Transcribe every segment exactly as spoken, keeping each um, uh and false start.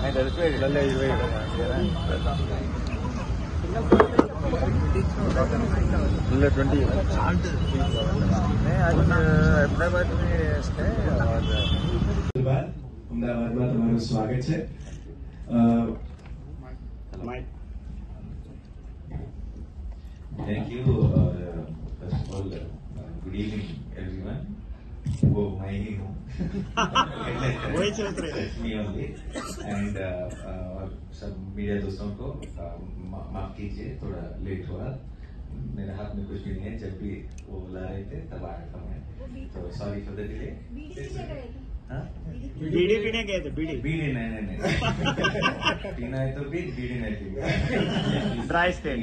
ఇళ్ళల్లో ఇరవై ఇళ్ళ ट्वेंटी अहमदाबाद में है और અમદાવાદમાં તમારું સ્વાગત છે. Thank you. और first of all, good evening everyone. वो मैं ही हूँ. वही सोच रहे Me only. And और सब मीडिया दोस्तों को माफ कीजिए, थोड़ा लेट हुआ. मेरे हाथ में कुछ भी नहीं है. जब भी वो बुला रहे थे तब आ रहा था मैं. तो सॉरी फॉर द डिले. बीड़ी पीने गए थे. बीड़ी बीड़ी नहीं नहीं नहीं पीना है तो भी बीड़ी नहीं पीना. Dry state.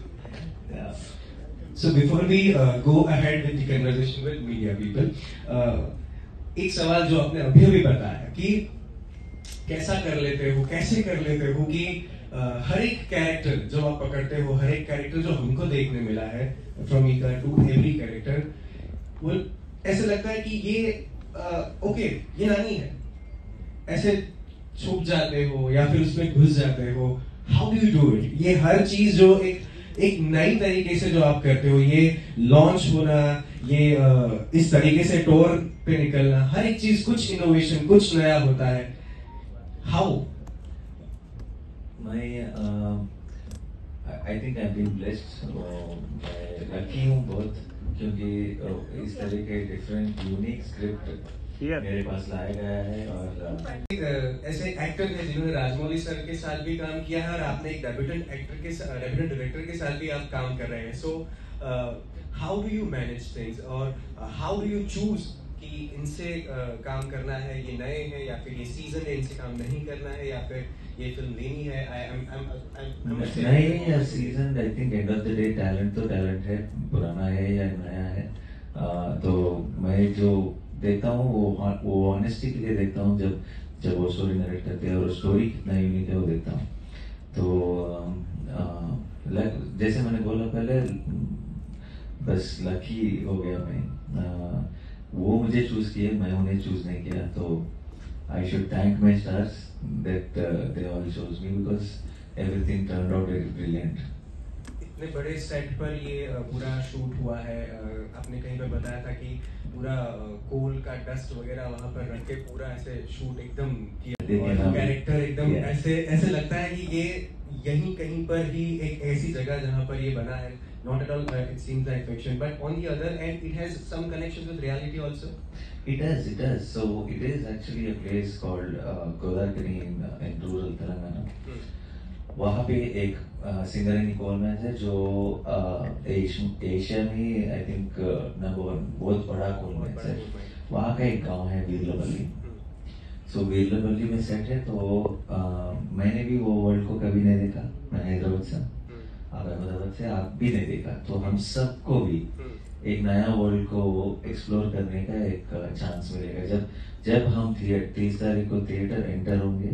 So before we uh, go ahead with the conversation with media people, uh, एक सवाल जो आपने अभी अभी बताया कि कैसा कर लेते हो, कैसे कर लेते हो कि uh, हर एक कैरेक्टर जो आप पकड़ते हो, हर एक कैरेक्टर जो हमको देखने मिला है from each to every character, वो ऐसे लगता है कि ये ओके uh, okay, ये नानी है, ऐसे छुप जाते हो या फिर उसमें घुस जाते हो. How do you do it? ये हर चीज जो एक एक नई तरीके से जो आप करते हो, ये लॉन्च होना, ये uh, इस तरीके से टूर पे निकलना, हर एक चीज कुछ इनोवेशन, कुछ नया होता है. हाउ? मैं I think I am being blessed. मैं लकी हूँ बहुत, क्योंकि uh, इस तरह के डिफरेंट यूनिक स्क्रिप्ट मेरे पास लाया गया है. और ऐसे एक्टर हैं जिन्होंने राजमौली सर के साथ भी काम किया है और आपने एक डेब्यूटेंट एक्टर के साथ, डेब्यूटेंट डायरेक्टर के साथ भी आप काम कर रहे हैं. So how do you manage things और हाउ डू यू चूज कि इनसे uh, काम करना है, ये नए हैं या फिर ये सीजन है, इनसे काम नहीं करना है या फिर ये फिल्म लेनी है? नहीं, season I think end of the day talent तो टैलेंट है, पुराना है या नया है. uh, तो मैं जो देखता हूँ वो वो ऑनेस्टी के लिए देखता हूँ. जब जब वो स्टोरी नरेट करते हैं और स्टोरी कितना यूनिक है वो देखता हूँ. तो आ, आ, जैसे मैंने बोला पहले, बस लकी हो गया मैं. आ, वो मुझे चूज किए, मैं उन्हें चूज नहीं किया. तो I should thank my stars that they all chose me because everything turned out very brilliant. इतने बड़े सेट पर ये पूरा शूट हुआ है. आपने कहीं पर बताया था कि पूरा कोल का डस्ट वगैरह वहां पर रख के पूरा ऐसे शूट एकदम किया, कैरेक्टर एकदम ऐसे ऐसे लगता है कि ये यहीं कहीं पर ही एक ऐसी जगह जहां पर ये बना है. Not at all, uh, it seems like fiction, but on the other end, it has some connections with reality also. It does, it does. So it is actually a place called uh, Godavari in, uh, in rural Telangana. Hmm. वहाँ पे एक सिंगरेनी कोल match है जो Asia में I think number one बहुत बड़ा कोल match है. वहाँ का एक गांव है वीरलबल्ली. सो वीरलबल्ली में सेट है. तो आ, मैंने भी वो वर्ल्ड को कभी नहीं देखा. मैं हैदराबाद से, आप अहमदाबाद से, आप भी नहीं देखा. तो हम सबको भी एक नया वर्ल्ड को एक्सप्लोर करने का एक चांस मिलेगा. जब जब हम तीस तारीख को थिएटर एंटर होंगे,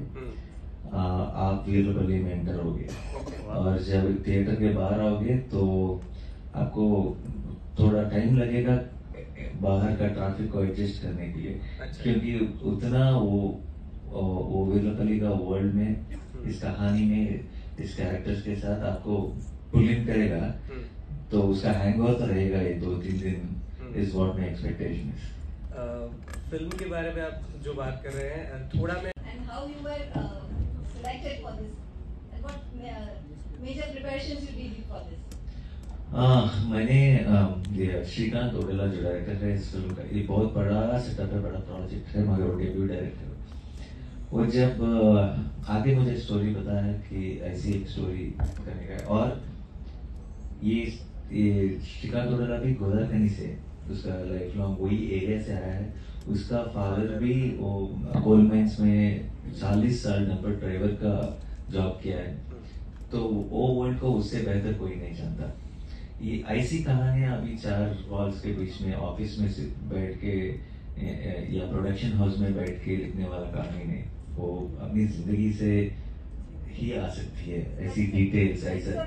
आप वीरलबल्ली में एंटर होगे. और जब थिएटर के बाहर आओगे तो आपको थोड़ा टाइम लगेगा बाहर का ट्रैफिक को एडजस्ट करने के लिए. अच्छा. क्योंकि उतना वो वो वीरलबल्ली का वर्ल्ड में, इस कहानी में, इस कैरेक्टर्स के साथ आपको पुल इन करेगा. तो उसका हैंगओवर तो रहेगा ये दो तीन दिन. Is what my expectation is. Film के बारे में आप जो बात कर रहे हैं, थोड़ा मैं and how you were uh, selected for this and what uh, major preparations you did for this. हाँ, मैंने श्रीकांत ओडेला जो डायरेक्टर है इस फिल्म का, ये बहुत बड़ा सेटअप है, बड़ा प्रोजेक्ट है, मगर वो डेब्यू डायरेक्टर. वो जब आगे मुझे स्टोरी बताया कि ऐसी एक स्टोरी करने का है, और ये ये श्रीकांत ओडेला भी गोदावरी से, उसका लाइफ लॉन्ग वही एरिया से आया है. उसका फादर भी वो कोल माइंस में चालीस साल डंपर ड्राइवर का जॉब किया है. तो वो वर्ल्ड को उससे बेहतर कोई नहीं जानता. ये ऐसी कहानियां अभी चार वॉल्स के बीच में ऑफिस में बैठ के या प्रोडक्शन हाउस में बैठ के लिखने वाला कहानी नहीं. वो अपनी जिंदगी से ही आ सकती है, ऐसी डिटेल्स, ऐसा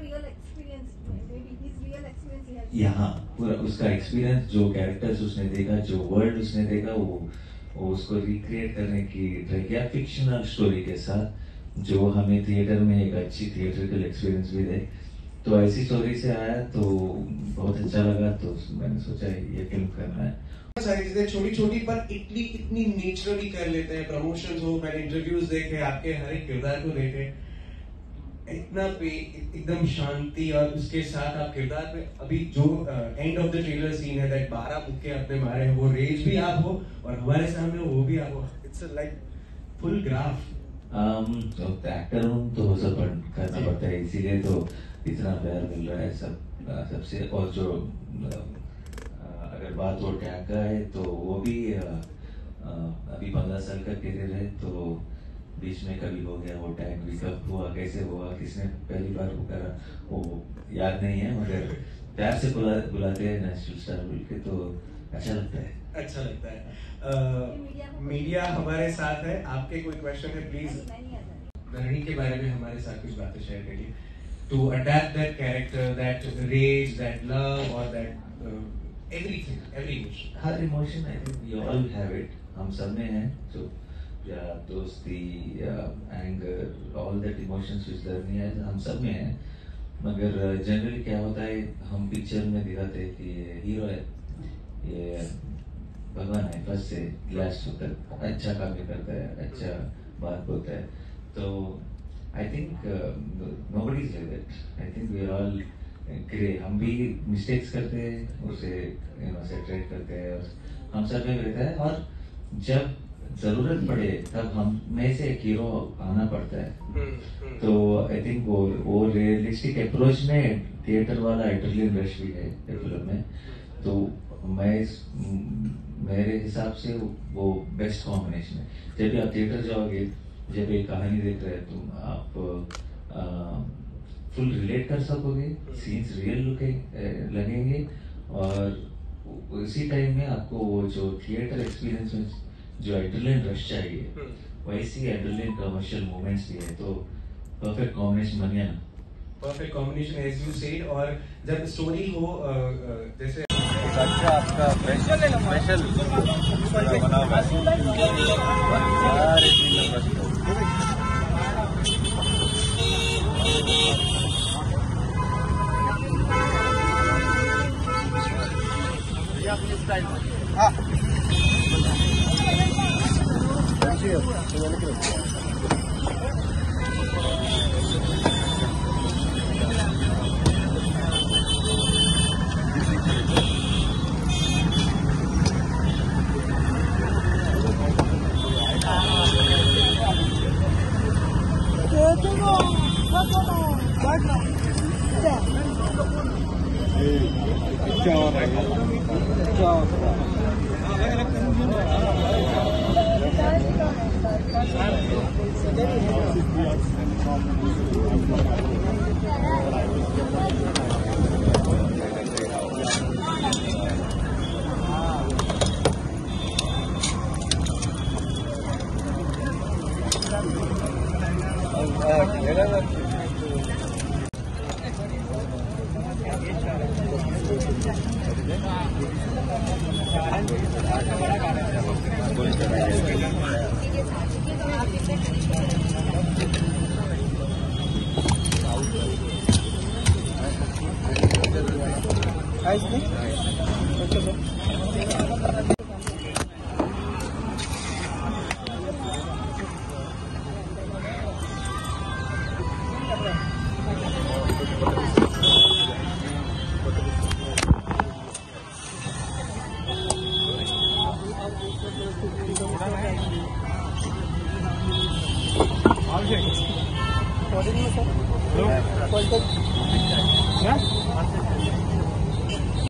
यहाँ पूरा उसका एक्सपीरियंस, जो कैरेक्टर्स उसने देखा, जो वर्ल्ड उसने देखा, वो वो उसको रिक्रिएट करने की ट्राई किया फिक्शनल स्टोरी के साथ. जो हमें थिएटर में एक अच्छी थिएट्रिकल एक्सपीरियंस भी दे। तो ऐसी स्टोरी से आया तो बहुत अच्छा लगा, तो मैंने सोचा ये फिल्म करना है। सारी चीजें छोटी छोटी पर इतनी इतनी नेचुरली कर लेते हैं। प्रमोशंस हो, मैंने इंटरव्यूज देखे, आपके हर एक किरदार को देखे, इतना पे एकदम शांति, और उसके साथ आप किरदार में अभी जो end of the trailer scene है दैट बारह मुक्के आपने मारे हैं, वो रेज भी आप हो और हमारे सामने वो भी आप हो। It's like full graph. Actor हूँ तो सब करना पड़ता है, इसीलिए तो इतना प्यार मिल रहा है सब सबसे। और जो अगर बात वो टैग का है तो वो भी अभी पंद्रह साल का करियर है, तो बीच में कभी हो गया वो टैग भी, कब हुआ, कैसे हुआ, किसने पहली बार वो करा, वो याद नहीं है, मगर प्यार से बुला बुलाते हैं नेशनल स्टार बोल के, तो अच्छा लगता है। अच्छा लगता है। मीडिया हमारे साथ है, आपके कोई क्वेश्चन है प्लीज धरणी के बारे में हमारे साथ कुछ बातें शेयर करिए। To adapt that character, that rage, that love, or that uh, everything, every emotion. हर emotion I think we all have it, हम सब में है, जो या दोस्ती या anger, all that emotions which धरनी है हम सब में है। मगर जनरली क्या होता है, हम पिक्चर में दिखाते हैं कि ये हीरो है, ये भगवान है, फर्स्ट से लास्ट तक अच्छा काम भी करता है, अच्छा बात बोलता है। तो I think uh, nobody is like that. I think we are all grey, हम भी मिस्टेक्स करते हैं, उसे यू नो सेटरेट करते हैं, और हम सब में रहता है, और जब जरूरत पड़े तब हम में से एक हीरो आना पड़ता है। तो आई थिंक वो वो रियलिस्टिक अप्रोच में थिएटर वाला एड्रेनलिन रश भी है फिल्म में। तो मैं इस मेरे हिसाब से वो बेस्ट कॉम्बिनेशन है। जब भी आप थिएटर जाओगे, जब एक कहानी देख रहे हैं तुम, आप फुल रिलेट कर सकोगे, सीन्स रियल लगेंगे, और उसी टाइम में आपको वो जो थिएटर एक्सपीरियंस में जो एड्रेनलिन रश चाहिए, वैसी एड्रेनलिन कमर्शियल मोमेंट्स भी है। तो परफेक्ट कॉम्बिनेशन बन गया ना। Perfect combination as you said. और जब स्टोरी हो जैसे अच्छा आपका स्पेशल स्पेशल बना हुआ सारे तीन नंबर हाँ Recording में सर,